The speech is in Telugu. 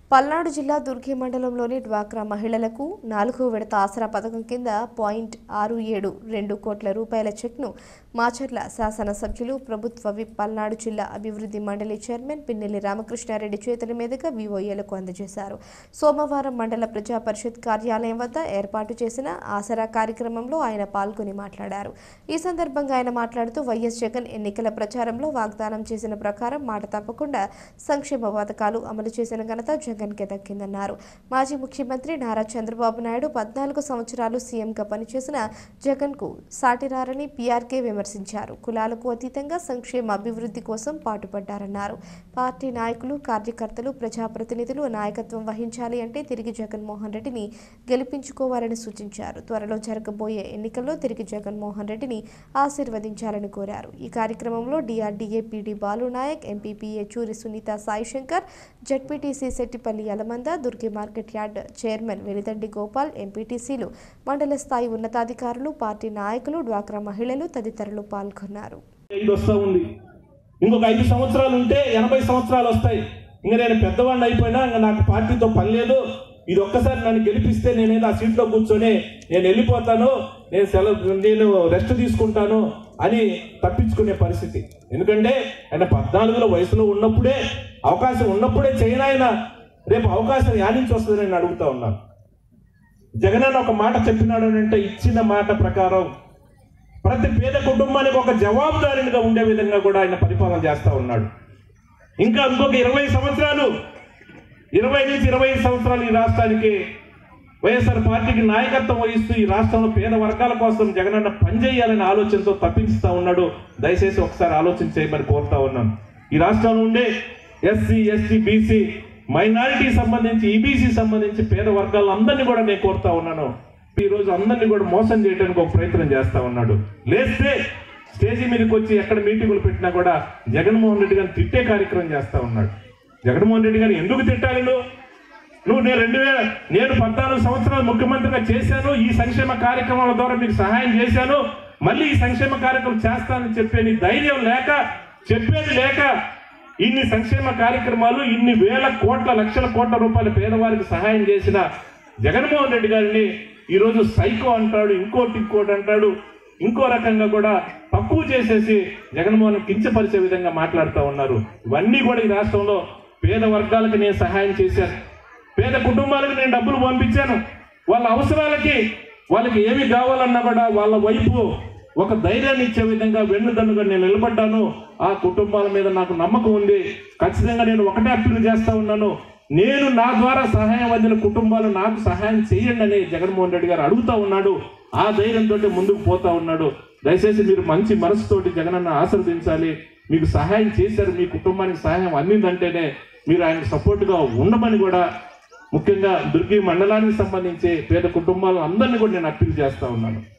పల్నాడు జిల్లా దుర్గి మండలంలోని డ్వాక్రా మహిళలకు 4వ విడత ఆసరా పథకం కింద .672 కోట్ల రూపాయల చెక్ను మాచర్ల శాసనసభ్యులు ప్రభుత్వ విప్ పల్నాడు జిల్లా అభివృద్ధి మండలి చైర్మన్ పిన్నెల్లి రామకృష్ణారెడ్డి చేతుల మీదుగా వివోఏలకు అందజేశారు. సోమవారం మండల ప్రజా పరిషత్ కార్యాలయం వద్ద ఏర్పాటు చేసిన ఆసరా కార్యక్రమంలో ఆయన పాల్గొని మాట్లాడారు. ఈ సందర్భంగా ఆయన మాట్లాడుతూ వైఎస్ జగన్ ఎన్నికల ప్రచారంలో వాగ్దానం చేసిన ప్రకారం మాట తప్పకుండా సంక్షేమ పథకాలు అమలు చేసిన ఘనత జగన్కే దక్కిందన్నారు. మాజీ ముఖ్యమంత్రి నారా చంద్రబాబు నాయుడు 14 సంవత్సరాలు సీఎంగా పనిచేసిన జగన్కు సాటిరారని పీఆర్కే విమర్శించారు. కులాలకు అతీతంగా సంక్షేమ అభివృద్ధి కోసం పాటుపడ్డారన్నారు. పార్టీ నాయకులు, కార్యకర్తలు, ప్రజాప్రతినిధులు నాయకత్వం వహించాలి అంటే తిరిగి జగన్మోహన్ రెడ్డిని గెలిపించుకోవాలని సూచించారు. త్వరలో జరగబోయే ఎన్నికల్లో తిరిగి జగన్మోహన్ రెడ్డిని ఆశీర్వదించాలని కోరారు. ఈ కార్యక్రమంలో డిఆర్డీఏ పీడీ బాలునాయక్, ఎంపీపీఏ Churi Sunitha Saishankar, ZPTC Settipalli Yalamanda, Durgi market yard chairman Velidandi Gopal, ఎంపీటీసీలు, మండల స్థాయి ఉన్నతాధికారులు, పార్టీ నాయకులు, డ్వాక్రా మహిళలు తదితరులు పాల్గొన్నారు. ఇంకొక 5 సంవత్సరాలు ఉంటే 80 సంవత్సరాలు వస్తాయి. ఇంకా నేను పెద్దవాడిని అయిపోయినా ఇంకా నాకు పార్టీతో పని లేదు. ఇది ఒక్కసారి నన్ను గెలిపిస్తే నేనేదో ఆ సీట్లో కూర్చొని నేను వెళ్ళిపోతాను, నేను రెస్ట్ తీసుకుంటాను అని తప్పించుకునే పరిస్థితి. ఎందుకంటే ఆయన 14 వయసులో ఉన్నప్పుడే అవకాశం ఉన్నప్పుడే చైనా ఆయన రేపు అవకాశం యానించి వస్తుందని నేను అడుగుతా ఉన్నాను. జగన్ అన్న ఒక మాట చెప్పినాడు అంటే ఇచ్చిన మాట ప్రకారం ప్రతి పేద కుటుంబానికి ఒక జవాబుదారీగా ఉండే విధంగా కూడా ఆయన పరిపాలన చేస్తూ ఉన్నాడు. ఇంకా ఇంకొక 20 సంవత్సరాలు 20 నుంచి 25 సంవత్సరాలు ఈ రాష్ట్రానికి వైఎస్ఆర్ పార్టీకి నాయకత్వం వహిస్తూ ఈ రాష్ట్రంలో పేద వర్గాల కోసం జగనన్న పనిచేయాలనే ఆలోచనతో తప్పించుతా ఉన్నాడు. దయచేసి ఒకసారి ఆలోచన చేయమని కోరుతా ఉన్నాను. ఈ రాష్ట్రంలో ఉండే ఎస్సీ, ఎస్టీ, బీసీ, మైనారిటీ సంబంధించి, ఈబీసీ సంబంధించి పేద వర్గాలందరినీ కూడా నేను కోరుతా ఉన్నాను. ఈరోజు అందరినీ కూడా మోసం చేయడానికి ఒక ప్రయత్నం చేస్తా ఉన్నాడు. లేస్తే స్టేజీ మీదకి వచ్చి ఎక్కడ మీటింగులు పెట్టినా కూడా జగన్మోహన్ రెడ్డి గారిని తిట్టే కార్యక్రమం చేస్తా ఉన్నాడు. జగన్మోహన్ రెడ్డి గారిని ఎందుకు తిట్టాలి? నేను 14 సంవత్సరాలు ముఖ్యమంత్రిగా చేశాను, ఈ సంక్షేమ కార్యక్రమాల ద్వారా మీకు సహాయం చేశాను, మళ్ళీ ఈ సంక్షేమ కార్యక్రమం చేస్తానని చెప్పే నీ ధైర్యం లేక, చెప్పేది లేక ఇన్ని సంక్షేమ కార్యక్రమాలు, ఇన్ని వేల కోట్ల, లక్షల కోట్ల రూపాయల పేదవారికి సహాయం చేసిన జగన్మోహన్ రెడ్డి గారిని ఈరోజు సైకో అంటాడు, ఇంకోటి అంటాడు, ఇంకో రకంగా కూడా తక్కువ చేసేసి జగన్మోహన్ కించపరిచే విధంగా మాట్లాడుతూ ఉన్నారు. ఇవన్నీ కూడా ఈ రాష్ట్రంలో పేద వర్గాలకు నేను సహాయం చేశాను, పేద కుటుంబాలకు నేను డబ్బులు పంపించాను. వాళ్ళ అవసరాలకి వాళ్ళకి ఏమి కావాలన్నా కూడా వాళ్ళ వైపు ఒక ధైర్యాన్ని ఇచ్చే విధంగా వెన్నుదన్నుగా నేను నిలబడ్డాను. ఆ కుటుంబాల మీద నాకు నమ్మకం ఉంది. ఖచ్చితంగా నేను ఒకటే అప్పీల్ చేస్తా ఉన్నాను, నేను నా ద్వారా సహాయం అందిన కుటుంబాలు నాకు సహాయం చేయండి అని జగన్మోహన్ రెడ్డి గారు అడుగుతా ఉన్నాడు. ఆ ధైర్యంతో ముందుకు పోతా ఉన్నాడు. దయచేసి మీరు మంచి మనసుతోటి జగనన్న ఆశీర్వదించాలి. మీకు సహాయం చేశారు, మీ కుటుంబానికి సహాయం అందిందంటేనే మీరు ఆయన సపోర్ట్గా ఉండమని కూడా ముఖ్యంగా దుర్గి మండలానికి సంబంధించి పేద కుటుంబాలు అందరినీ కూడా నేను అప్పీల్ చేస్తా ఉన్నాను.